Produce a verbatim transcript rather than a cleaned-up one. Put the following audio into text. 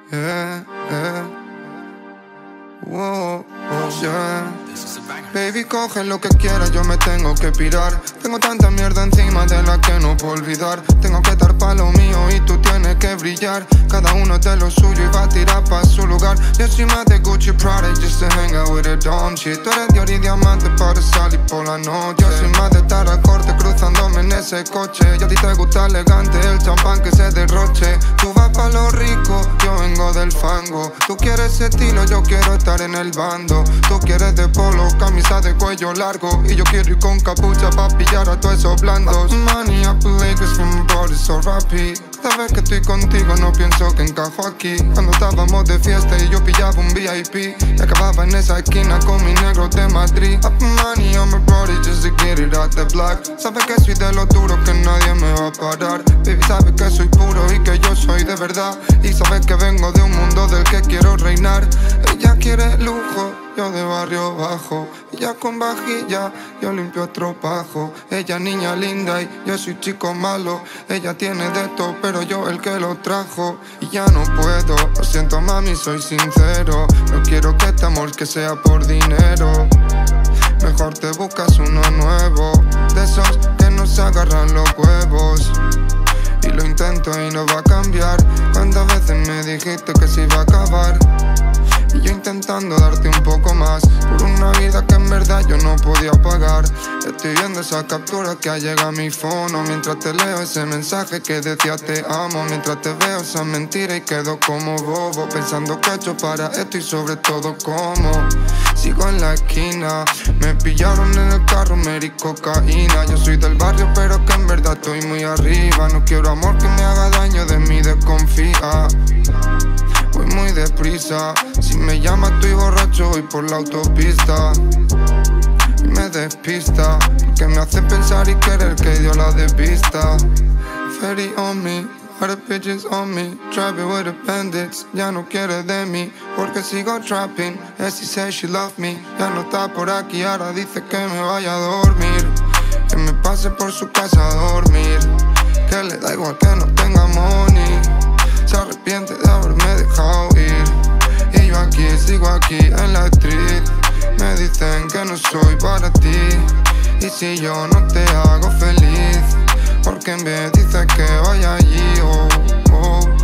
yeah, yeah. Whoa, oh, yeah. Baby, coge lo que quieras, yo me tengo que pirar. Tengo tanta mierda encima de la que no puedo olvidar. Tengo que estar pa' lo mío y tú tienes que brillar. Cada uno de lo suyo y va a tirar pa' su lugar. Yo soy más de Gucci Prada just to hang out with a dumb shit. Tú eres de oro y diamante para salir por la noche. Yo soy más de estar al corte cruzándome en ese coche. Y a ti te gusta elegante el champán que se derroche. Tú vas pa' lo rico, yo vengo del fango. Tú quieres estilo, yo quiero estar en el bando. Tú quieres de polo, camisa de cuello largo. Y yo quiero ir con capucha pa' pillar a todos esos blandos. Money up Lakers from body so rapid. Cada vez que estoy contigo no pienso que encajo aquí. Cuando estábamos de fiesta y yo pillaba un V I P y acababa en esa esquina con mi negro de Madrid. Up money on my body just to get it out the block. Sabes que soy de los duros que nadie me va a parar. Baby, sabes que soy puro y que yo soy de verdad. Y sabes que vengo de un mundo del que quiero reinar. Ella quiere lujo, yo de barrio bajo. Ella con vajilla, yo limpio estropajo. Ella niña linda y yo soy chico malo. Ella tiene de todo, pero yo el que lo trajo. Y ya no puedo, lo siento mami, soy sincero. No quiero que este amor que sea por dinero. Mejor te buscas uno nuevo, de esos que no se agarran los huevos. Y lo intento y no va a cambiar. Cuántas veces me dijiste que se iba a acabar y yo intentando darte un poco más por una vida que en verdad yo no podía pagar. Estoy viendo esa captura que ha llegado a mi fono mientras te leo ese mensaje que decía te amo. Mientras te veo esa mentira y quedo como bobo pensando que he hecho para esto y sobre todo cómo. Sigo en la esquina, me pillaron en el carro, me di cocaína. Yo soy del barrio pero que en verdad estoy muy arriba. No quiero amor que me haga daño, de mí desconfía. Voy muy deprisa, si me llamas estoy borracho, voy por la autopista y me despista, porque me hace pensar y querer que dio la de vista. Ferry on me, all the bitches on me, trapping with the bandits, ya no quiere de mí, porque sigo trapping, as she says she love me. Ya no está por aquí, ahora dice que me vaya a dormir, que me pase por su casa a dormir, que le da igual que no tenga money. Se arrepiente de haberme dejado ir. Y yo aquí, sigo aquí en la street. Me dicen que no soy para ti. Y si yo no te hago feliz, porque en vez dices que vaya allí, oh, oh.